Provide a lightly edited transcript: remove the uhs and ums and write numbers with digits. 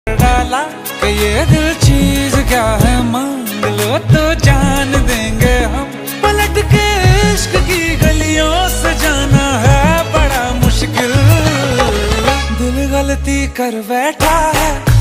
डाला कि ये दिल चीज क्या है, मांग लो तो जान देंगे हम। पलट के इश्क की गलियों से जाना है बड़ा मुश्किल, दिल गलती कर बैठा है।